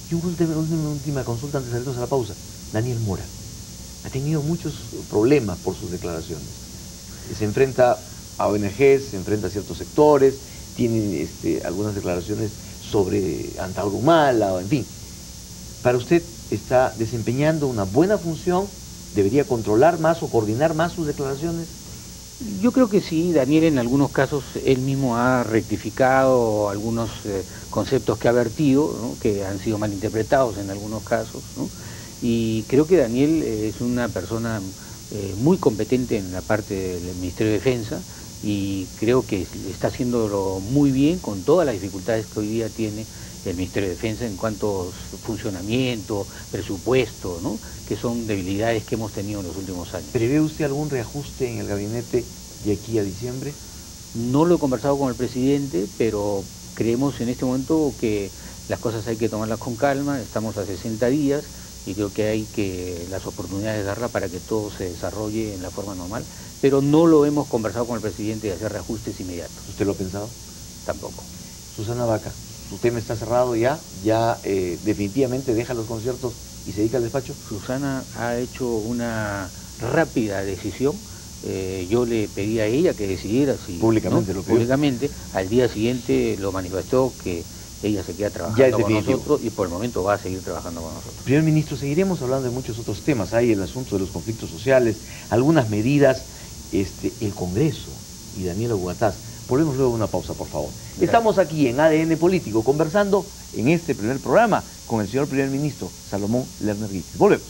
Y una última consulta antes de irnos a la pausa. Daniel Mora ha tenido muchos problemas por sus declaraciones. Se enfrenta a ONGs, se enfrenta a ciertos sectores, tiene algunas declaraciones sobre Antauro Humala, en fin. Para usted está desempeñando una buena función, debería controlar más o coordinar más sus declaraciones. Yo creo que sí, Daniel en algunos casos él mismo ha rectificado algunos conceptos que ha vertido, ¿no?, que han sido malinterpretados en algunos casos, ¿no? Y creo que Daniel es una persona muy competente en la parte del Ministerio de Defensa y creo que está haciéndolo muy bien con todas las dificultades que hoy día tiene el Ministerio de Defensa en cuanto a funcionamiento, presupuesto, ¿no?, que son debilidades que hemos tenido en los últimos años. ¿Prevé usted algún reajuste en el gabinete de aquí a diciembre? No lo he conversado con el presidente, pero creemos en este momento que las cosas hay que tomarlas con calma, estamos a 60 días y creo que hay que las oportunidades de darlas para que todo se desarrolle en la forma normal, pero no lo hemos conversado con el presidente de hacer reajustes inmediatos. ¿Usted lo ha pensado? Tampoco. Susana Vaca, su tema está cerrado ya definitivamente deja los conciertos y se dedica al despacho. Susana ha hecho una rápida decisión. Yo le pedí a ella que decidiera si públicamente, ¿no?, lo pidió. Públicamente, al día siguiente lo manifestó que ella se queda trabajando con nosotros y por el momento va a seguir trabajando con nosotros. Primer ministro, seguiremos hablando de muchos otros temas. Hay el asunto de los conflictos sociales, algunas medidas, el Congreso y Daniela Hugataz. Volvemos luego a una pausa, por favor. Gracias. Estamos aquí en ADN Político conversando en este primer programa con el señor primer ministro Salomón Lerner Guitis. Volvemos.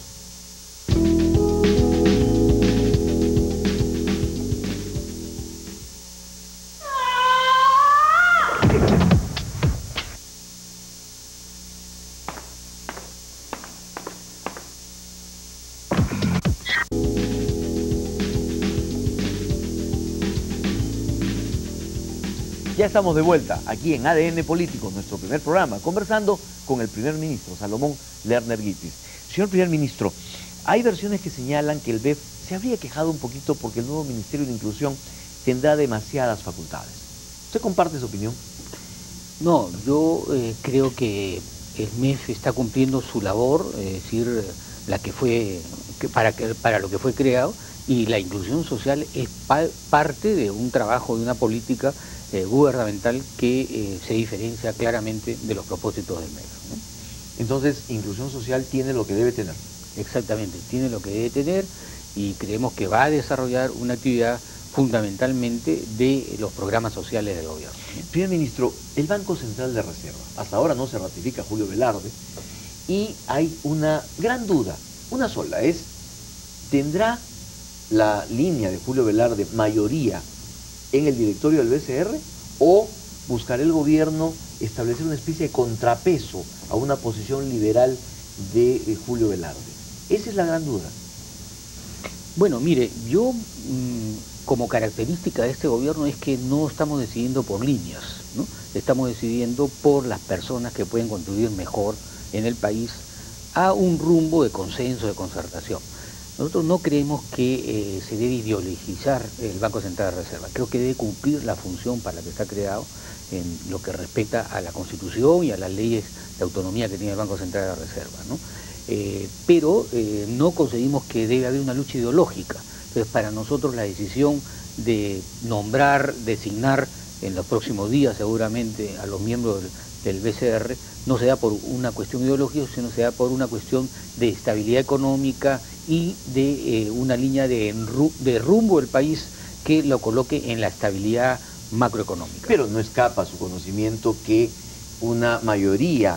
Ya estamos de vuelta aquí en ADN Político, nuestro primer programa, conversando con el primer ministro Salomón Lerner Guitis. Señor primer ministro, hay versiones que señalan que el BEF se habría quejado un poquito porque el nuevo Ministerio de Inclusión tendrá demasiadas facultades. ¿Usted comparte esa opinión? No, yo creo que el MEF está cumpliendo su labor, es decir, la que fue para lo que fue creado, y la inclusión social es parte de un trabajo, de una política gubernamental que se diferencia claramente de los propósitos del MEF, ¿no? Entonces, inclusión social tiene lo que debe tener. Exactamente, tiene lo que debe tener y creemos que va a desarrollar una actividad fundamentalmente de los programas sociales del gobierno, ¿no? Primer ministro, el Banco Central de Reserva, hasta ahora no se ratifica Julio Velarde, y hay una gran duda, una sola, ¿tendrá la línea de Julio Velarde mayoría en el directorio del BCR o buscará el gobierno establecer una especie de contrapeso a una posición liberal de Julio Velarde? Esa es la gran duda. Bueno, mire, yo como característica de este gobierno es que no estamos decidiendo por líneas, ¿no? Estamos decidiendo por las personas que pueden contribuir mejor en el país a un rumbo de consenso, de concertación. Nosotros no creemos que se debe ideologizar el Banco Central de Reserva. Creo que debe cumplir la función para la que está creado en lo que respecta a la Constitución y a las leyes de autonomía que tiene el Banco Central de Reserva, ¿no? Pero no concebimos que debe haber una lucha ideológica. Entonces, para nosotros la decisión de nombrar, designar en los próximos días seguramente a los miembros del BCR no se da por una cuestión ideológica, sino se da por una cuestión de estabilidad económica y de una línea de rumbo del país que lo coloque en la estabilidad macroeconómica. Pero no escapa a su conocimiento que una mayoría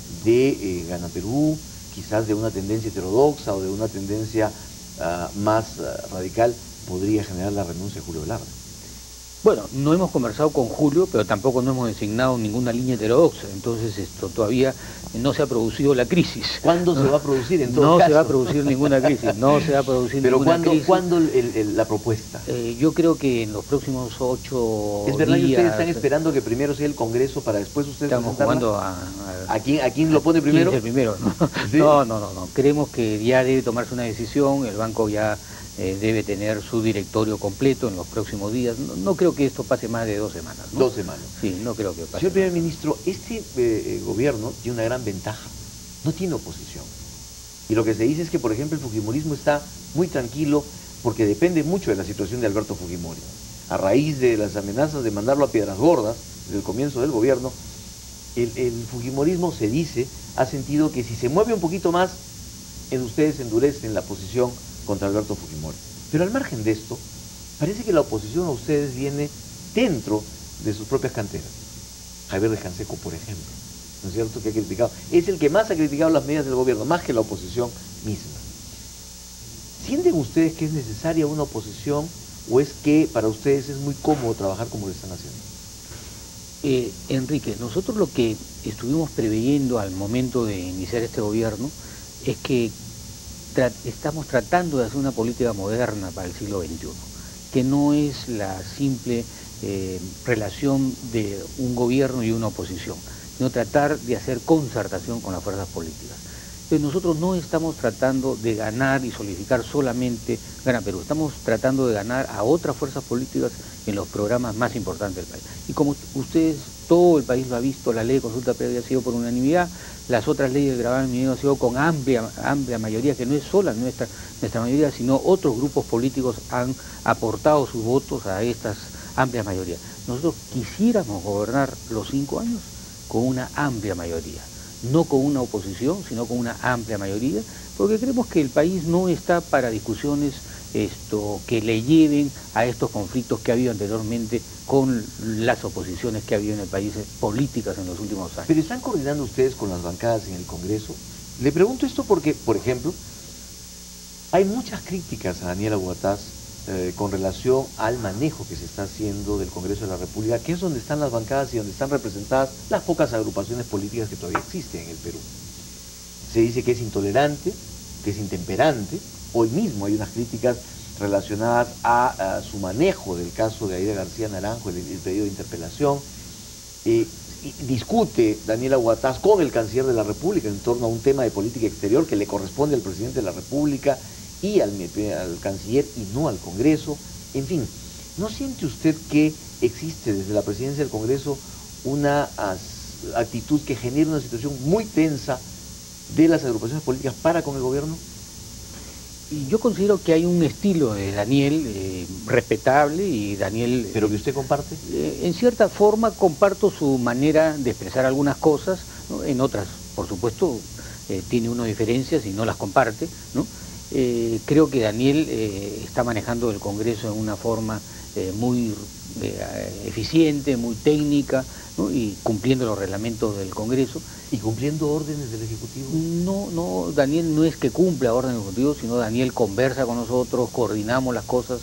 de Gana Perú, quizás de una tendencia heterodoxa o de una tendencia más radical, podría generar la renuncia de Julio Velarde. Bueno, no hemos conversado con Julio, pero tampoco no hemos designado ninguna línea heterodoxa, entonces esto todavía no se ha producido la crisis. ¿Cuándo se va a producir en todo caso? No se va a producir ninguna crisis, no se va a producir pero ninguna crisis. ¿Pero cuándo la propuesta? Yo creo que en los próximos 8 días... ¿Es verdad que ustedes están esperando que primero sea el Congreso para después ustedes estamos jugando ¿A quién lo pone primero? ¿Quién es el primero? ¿No? ¿Sí? No. Creemos que ya debe tomarse una decisión, el banco ya... debe tener su directorio completo en los próximos días. No creo que esto pase más de 2 semanas, ¿no? 2 semanas. Sí, no creo que pase. Señor primer ministro, este gobierno tiene una gran ventaja. no tiene oposición. Y lo que se dice es que, por ejemplo, el fujimorismo está muy tranquilo porque depende mucho de la situación de Alberto Fujimori. A raíz de las amenazas de mandarlo a Piedras Gordas, desde el comienzo del gobierno, el fujimorismo, se dice, ha sentido que si se mueve un poquito más, ustedes endurecen la posición contra Alberto Fujimori. Pero al margen de esto, parece que la oposición a ustedes viene dentro de sus propias canteras. Javier de Canseco, por ejemplo, ¿no es cierto?, que ha criticado, es el que más ha criticado las medidas del gobierno, más que la oposición misma. ¿Sienten ustedes que es necesaria una oposición o es que para ustedes es muy cómodo trabajar como lo están haciendo? Enrique, nosotros lo que estuvimos preveyendo al momento de iniciar este gobierno es que estamos tratando de hacer una política moderna para el siglo XXI, que no es la simple relación de un gobierno y una oposición, sino tratar de hacer concertación con las fuerzas políticas. Entonces nosotros no estamos tratando de ganar y solidificar solamente Gana Perú, estamos tratando de ganar a otras fuerzas políticas en los programas más importantes del país. Y como ustedes, todo el país lo ha visto, la ley de consulta previa ha sido por unanimidad, las otras leyes de gravamen minero han sido con amplia mayoría, que no es sola nuestra mayoría, sino otros grupos políticos han aportado sus votos a estas amplias mayorías. Nosotros quisiéramos gobernar los 5 años con una amplia mayoría, no con una oposición, sino con una amplia mayoría, porque creemos que el país no está para discusiones que le lleven a estos conflictos que ha habido anteriormente con las oposiciones que ha habido en el país, políticas en los últimos años. ¿Pero están coordinando ustedes con las bancadas en el Congreso? Le pregunto esto porque, por ejemplo, hay muchas críticas a Daniela Huataz con relación al manejo que se está haciendo del Congreso de la República, que es donde están las bancadas y donde están representadas las pocas agrupaciones políticas que todavía existen en el Perú. Se dice que es intolerante, que es intemperante. Hoy mismo hay unas críticas relacionadas a su manejo del caso de Aida García Naranjo, el pedido de interpelación. Discute Daniela Huataz con el canciller de la República en torno a un tema de política exterior que le corresponde al presidente de la República y al canciller y no al Congreso. En fin, ¿no siente usted que existe desde la presidencia del Congreso una actitud que genera una situación muy tensa de las agrupaciones políticas para con el gobierno? Y yo considero que hay un estilo de Daniel respetable y Daniel... ¿Pero que usted comparte? En cierta forma comparto su manera de expresar algunas cosas, ¿no? En otras, por supuesto, tiene unas diferencias y no las comparte, ¿no? Creo que Daniel está manejando el Congreso en una forma muy eficiente, muy técnica, ¿no? Y cumpliendo los reglamentos del Congreso. ¿Y cumpliendo órdenes del Ejecutivo? No, Daniel no es que cumpla órdenes del Ejecutivo, sino Daniel conversa con nosotros, coordinamos las cosas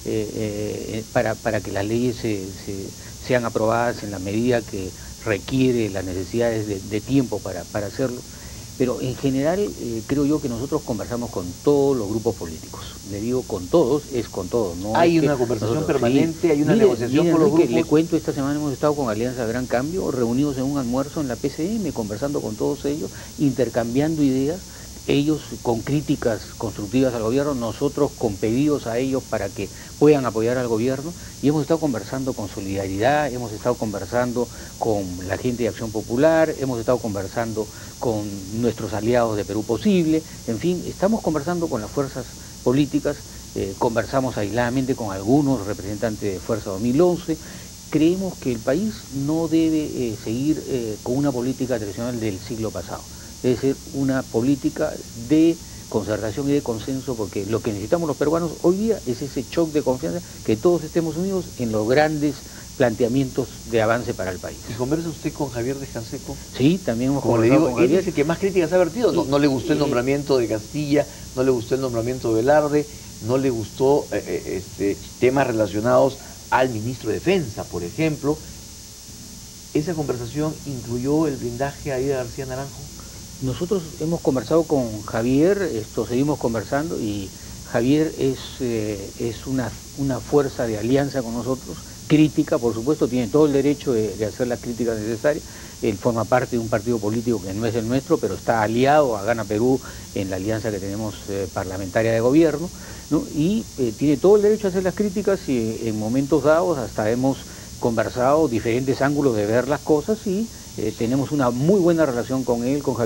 para que las leyes sean aprobadas en la medida que requiere las necesidades de tiempo para hacerlo. Pero en general creo yo que nosotros conversamos con todos los grupos políticos. Le digo con todos, es con todos. No hay es una conversación nosotros, permanente, sí. Hay una negociación con los grupos. Le cuento, esta semana hemos estado con Alianza Gran Cambio, reunidos en un almuerzo en la PCM, conversando con todos ellos, intercambiando ideas, ellos con críticas constructivas al gobierno, nosotros con pedidos a ellos para que puedan apoyar al gobierno, y hemos estado conversando con Solidaridad, hemos estado conversando con la gente de Acción Popular, hemos estado conversando con nuestros aliados de Perú Posible, en fin, estamos conversando con las fuerzas políticas, conversamos aisladamente con algunos representantes de Fuerza 2011, creemos que el país no debe seguir con una política tradicional del siglo pasado, debe ser una política de concertación y de consenso, porque lo que necesitamos los peruanos hoy día es ese shock de confianza, que todos estemos unidos en los grandes planteamientos de avance para el país. ¿Y conversa usted con Javier de Canseco? Sí, también hemos conversado. Como le digo, con Javier. Él dice que más críticas ha vertido. No le gustó el nombramiento de Castilla, no le gustó el nombramiento de Velarde, no le gustó temas relacionados al ministro de Defensa, por ejemplo. ¿Esa conversación incluyó el blindaje a Aida García Naranjo? Nosotros hemos conversado con Javier, seguimos conversando, y Javier es una fuerza de alianza con nosotros, crítica, por supuesto, tiene todo el derecho de hacer las críticas necesarias. Él forma parte de un partido político que no es el nuestro, pero está aliado a Gana Perú en la alianza que tenemos parlamentaria de gobierno, ¿no? Y tiene todo el derecho a hacer las críticas, y en momentos dados hasta hemos conversado diferentes ángulos de ver las cosas, y tenemos una muy buena relación con él, con Javier,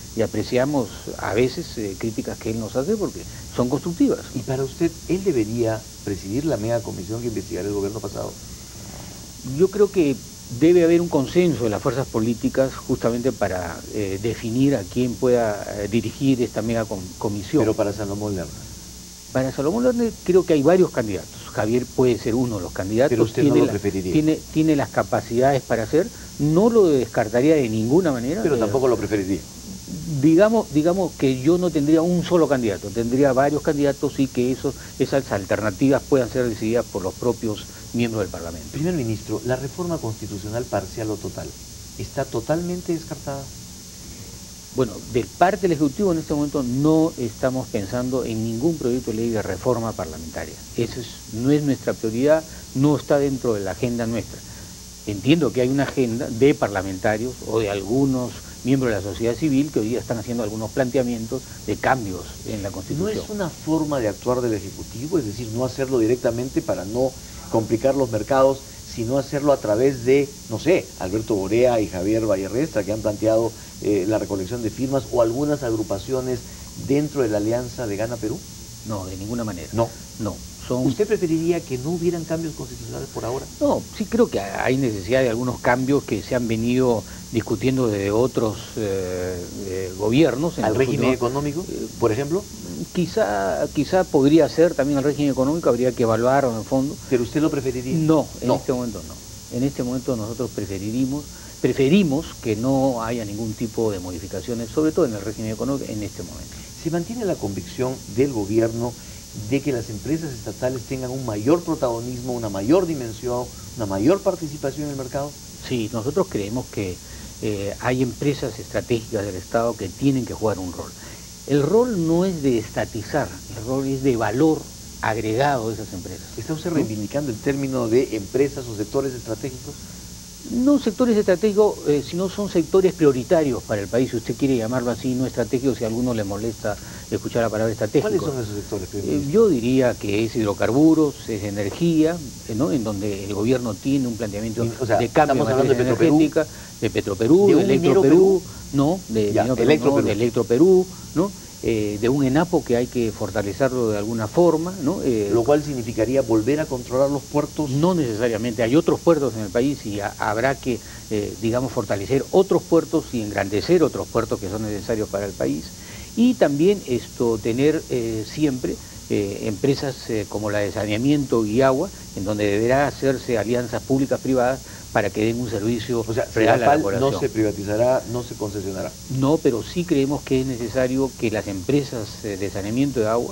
y apreciamos a veces críticas que él nos hace porque son constructivas. Y para usted, ¿él debería presidir la mega comisión que investigará el gobierno pasado? Yo creo que debe haber un consenso de las fuerzas políticas justamente para definir a quién pueda dirigir esta mega comisión. Pero para Salomón Lerner. Para Salomón Lerner creo que hay varios candidatos. Javier puede ser uno de los candidatos. Pero usted no lo preferiría. Tiene las capacidades para hacer. No lo descartaría de ninguna manera. Pero tampoco lo preferiría. Digamos que yo no tendría un solo candidato, tendría varios candidatos y que esas alternativas puedan ser decididas por los propios miembros del Parlamento. Primer ministro, ¿la reforma constitucional parcial o total está totalmente descartada? Bueno, de parte del Ejecutivo en este momento no estamos pensando en ningún proyecto de ley de reforma parlamentaria. Eso no es nuestra prioridad, no está dentro de la agenda nuestra. Entiendo que hay una agenda de parlamentarios o de algunos miembros de la sociedad civil que hoy día están haciendo algunos planteamientos de cambios en la Constitución. ¿No es una forma de actuar del Ejecutivo? Es decir, no hacerlo directamente para no complicar los mercados, sino hacerlo a través de, no sé, Alberto Borea y Javier Vallerrestra, que han planteado la recolección de firmas, o algunas agrupaciones dentro de la alianza de Gana Perú? No, de ninguna manera. No. No. ¿Usted preferiría que no hubieran cambios constitucionales por ahora? No, sí creo que hay necesidad de algunos cambios que se han venido discutiendo desde otros gobiernos. ¿Al régimen económico, por ejemplo? Quizá podría ser también el régimen económico, habría que evaluarlo en el fondo. ¿Pero usted lo preferiría? No, en este momento no. En este momento nosotros preferimos que no haya ningún tipo de modificaciones, sobre todo en el régimen económico, en este momento. ¿Se mantiene la convicción del gobierno de que las empresas estatales tengan un mayor protagonismo, una mayor dimensión, una mayor participación en el mercado? Sí, nosotros creemos que hay empresas estratégicas del Estado que tienen que jugar un rol. El rol no es de estatizar, el rol es de valor agregado de esas empresas. ¿Está usted reivindicando el término de empresas o sectores estratégicos? No sectores estratégicos, sino son sectores prioritarios para el país, si usted quiere llamarlo así, no estratégicos, si a alguno le molesta escuchar la palabra estratégico. ¿Cuáles son esos sectores prioritarios? Yo diría que es hidrocarburos, es energía, ¿no? En donde el gobierno tiene un planteamiento de cambio en materia energética, de Petroperú, de Electroperú, de Electroperú, ¿no? De un ENAPO que hay que fortalecerlo de alguna forma, ¿no? Lo cual significaría volver a controlar los puertos. No necesariamente, hay otros puertos en el país y habrá que, digamos, fortalecer otros puertos y engrandecer otros puertos que son necesarios para el país. Y también tener siempre empresas como la de saneamiento y agua, en donde deberá hacerse alianzas públicas-privadas para que den un servicio real a la población. No se privatizará, no se concesionará. No, pero sí creemos que es necesario que las empresas de saneamiento de agua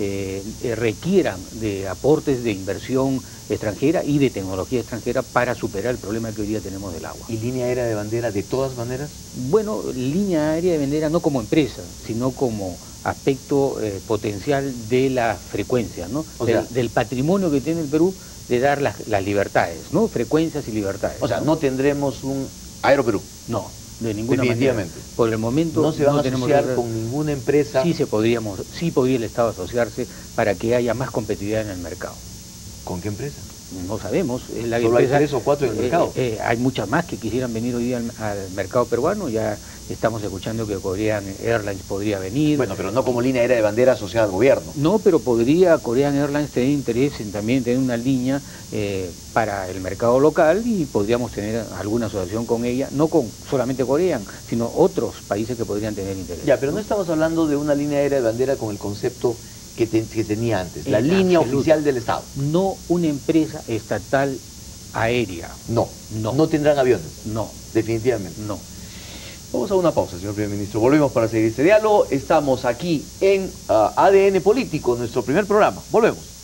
requieran de aportes de inversión extranjera y de tecnología extranjera para superar el problema que hoy día tenemos del agua. ¿Y línea aérea de bandera de todas maneras? Bueno, línea aérea de bandera no como empresa, sino como aspecto potencial de la frecuencia, ¿no? Del patrimonio que tiene el Perú, de dar las libertades, ¿no? Frecuencias y libertades. O sea, no tendremos un Aeroperú. No, de ninguna manera. Por el momento no se van a asociar con ninguna empresa. Sí podría el Estado asociarse para que haya más competitividad en el mercado. ¿Con qué empresa? No sabemos. Solo hay 3 o 4 en el mercado. Hay muchas más que quisieran venir hoy día al mercado peruano. Ya estamos escuchando que Korean Airlines podría venir. Bueno, pero no como línea aérea de bandera asociada al gobierno. No, pero podría Korean Airlines tener interés en también tener una línea para el mercado local y podríamos tener alguna asociación con ella, no con solamente Korean, sino otros países que podrían tener interés. Ya, pero no estamos hablando de una línea aérea de bandera con el concepto que tenía antes, la línea oficial del Estado. No una empresa estatal aérea. No tendrán aviones. No. Definitivamente. No. Vamos a una pausa, señor primer ministro. Volvemos para seguir este diálogo. Estamos aquí en ADN Político, nuestro primer programa. Volvemos.